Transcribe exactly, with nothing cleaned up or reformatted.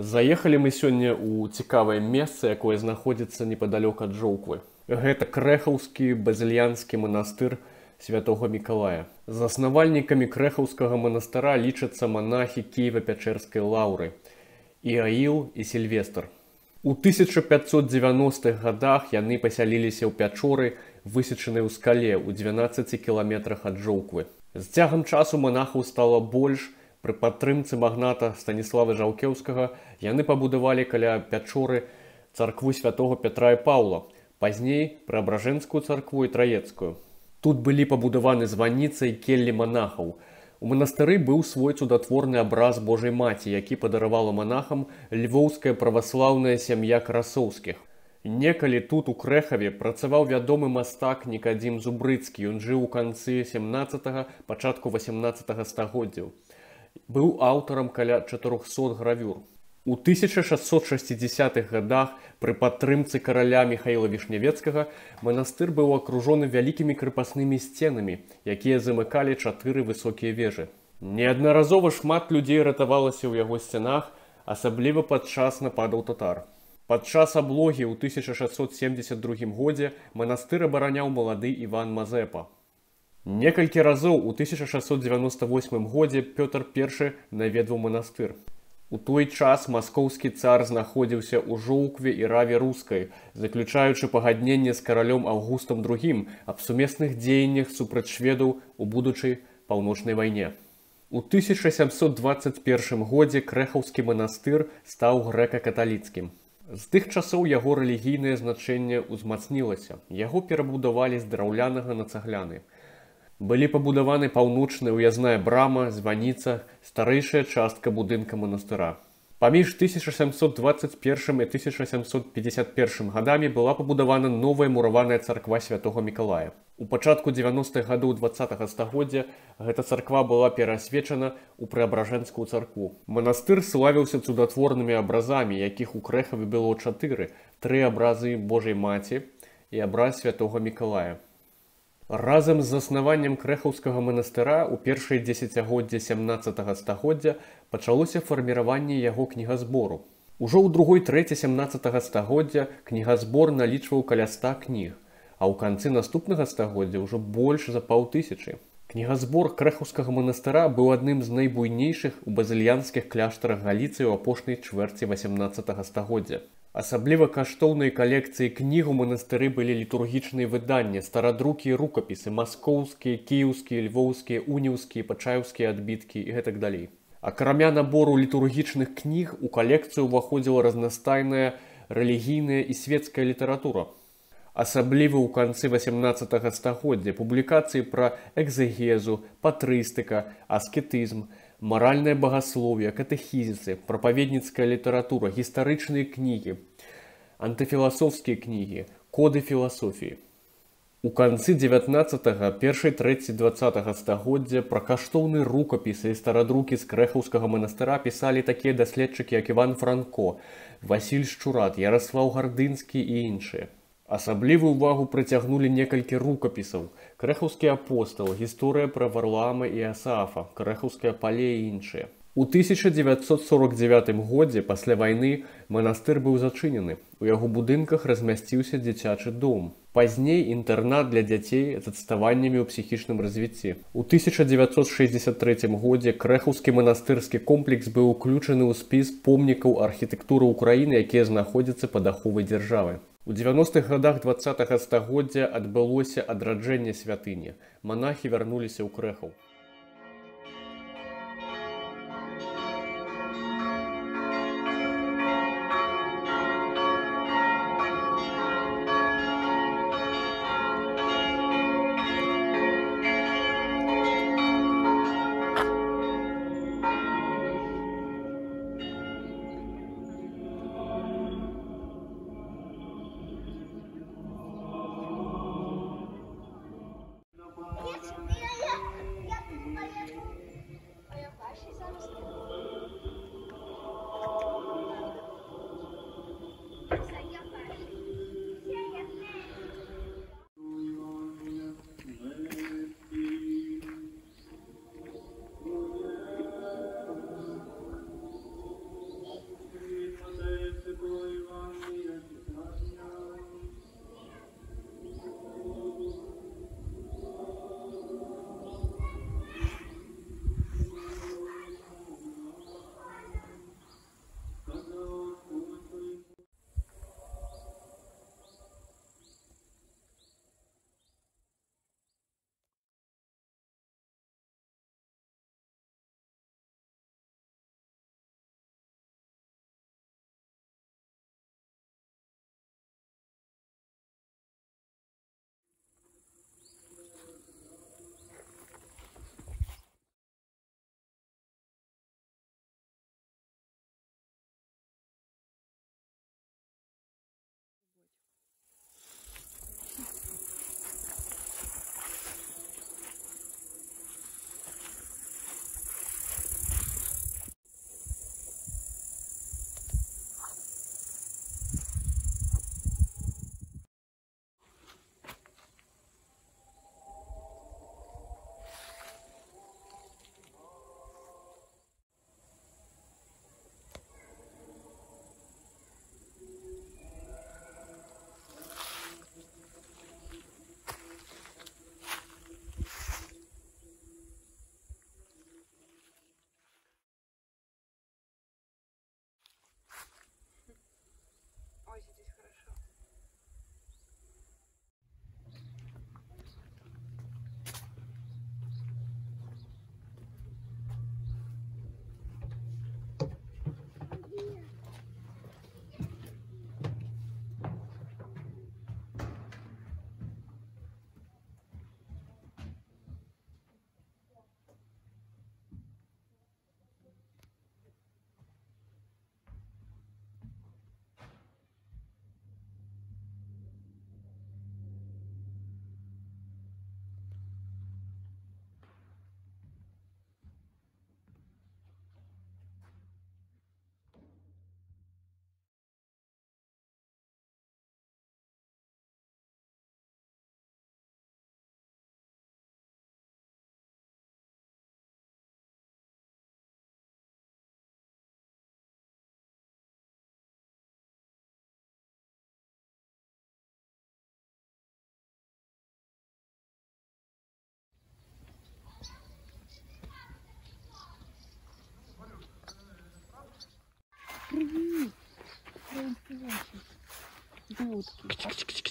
Заехалі мы сёння ў цікавае месца, якое знаходзіцца непадалёк ад Жоўквы. Гэта крэхаўскі базыльянскі манастыр святога Мікалая. Заснавальнікамі крэхаўскага манастыра лічацца манахі Кіева-Пячэрскай лаўры Іаіл і Сільвестр. У тысяча пятьсот дзевяностых гадах яны пасяліліся ў пячоры, высечанай у скале ў дванаццаці кіламетрах ад Жоўквы. З цягам часу манахаў стала больш. Пры падтрымцы магната Станіслава Жаўкеўскага яны пабудавалі каля пячоры царкву святого Пятра і Паўла, пазней Преабражэнскую царкву і Траецкую. Тут былі пабудаваны званіца і келлі манахаў. У манастыры быў свой цудатворны абраз Божай Маці, які падаравала манахам львоўская праваслаўная сям'я Красоўскіх. Некалі тут у Крэхаве працаваў вядомы мастак Нікадзім Зубрыцкі, ён жыў у канцы сямнаццатага, пачатку васямнаццатага стагоддзяў. Быў аўтарам каля чатырохсот гравюр. У тысяча шэсцьсот шэсцідзесятых гадах пры падтрымцы караля Міхаіла Вішнявецкага манастыр быў акружоны вялікімі крыпаснымі сценамі, якія замыкалі чатыры высокія вежы. Неаднаразова шмат людзей ратавалася ў яго сцянах, асабліва падчас нападаў татар. Падчас аблогі ў тысяча шэсцьсот семдзесят другім годзе манастыр абараняў малады Іван Мазэпа. Некалькі разоў у тысяча шэсцьсот дзевяноста восьмым годзе Пётр першы наведваў манастыр. У той час маскоўскі цар знаходзіўся ў Жоўкве і Раве Рускай, заключаючы пагадненне з каралём Аўгустам другім аб сумесных дзеяннях супраць шведаў у будучай паўночнай вайне. У тысяча сямсот дваццаць першым годзе Крэхаўскі манастыр стаў грэка-каталіцкім. З тых часоў яго рэлігійнае значэнне ўзмацнілася. Яго перабудавалі з драўлянага на цагляны. Былі пабудаваны паўночная ўязная брама, званіца, старэйшая частка будынка манастыра. Паміж тысяча сямсот дваццаць першым і тысяча сямсот пятьдесят першым гадамі была пабудавана новая мураваная царква святога Мікалая. У пачатку дзевяностых гадоў дваццатага стагоддзя гэта царква была пераасвечана ў Преабражэнскую царкву. Манастыр славіўся цудатворнымі абразамі, якіх у Крэхаве было чатыры, тры абразы Божай Маці і абраз святога Мікалая. Разам з заснаваннем Крэхаўскага манастыра ў першае дзесяцігоддзе сямнаццатага стагоддзя пачалося фарміраванне яго кнігазбору. Ужо ў другой трэці сямнаццатага стагоддзя кнігазбор налічваў каля ста кніг, а ў канцы наступнага стагоддзя ўжо больш за паўтысячы. Кнігазбор Крэхаўскага манастыра быў адным з найбуйнейшых у базыльянскіх кляштарах Галіцыі ў апошняй чвэрці васямнаццатага стагоддзя. Асабліва каштоўнай калекцыі кніг у манастыры былі літургічныя выданні, старадрукі і рукапісы, маскоўскія, кіеўскія, львоўскія, уніўскія, пачаеўскія адбіткі і гэтак далей. Акрамя набору літургічных кніг у калекцыю ўваходзіла разнастайная рэлігійная і светская літаратура. Асабліва ў канцы васямнаццатага стагоддзя публікацыі пра экзэгезу, патрыстыка, аскетызм, маральнае багаслов'е, катэхізісы, прапаведніцкая літаратура, гістарычныя кнігі, антыфіласофскія кнігі, коды філасофіі. У канцы дзевятнаццатага, першай трэці дваццатага стагоддзя пра каштоўныя рукапісы і старадрукі з Крэхаўскага манастыра пісалі такія даследчыкі, як Іван Франко, Васіль Шчурат, Яраслаў Гардынскі і іншыя. Асаблівую ўвагу прыцягнулі некалькі рукапісаў: Крэхаўскі апостал, гісторыя пра Варлаама і Асаафа, Крэхаўскае пале і іншыя. У тысяча дзевяцьсот сорок дзевятым годзе пасля вайны манастыр быў зачынены. У яго будынках размясціўся дзіцячы дом. Пазней інтэрнат для дзяцей з адставаннямі ў псіхічным развіцці. У тысяча дзевяцьсот шэсцьдзесят трэцім годзе Крэхаўскі манастырскі комплекс быў уключаны ў спіс помнікаў архітэктуры ўкраіны, якія знаходзяцца пад аховай дзяржавы. У дзевяностых гадах дваццатага стагоддзя адбылося адраджэнне святыні. Манахі вярнуліся ў Крэхаў. Другие. Украинские ваши. Где утки?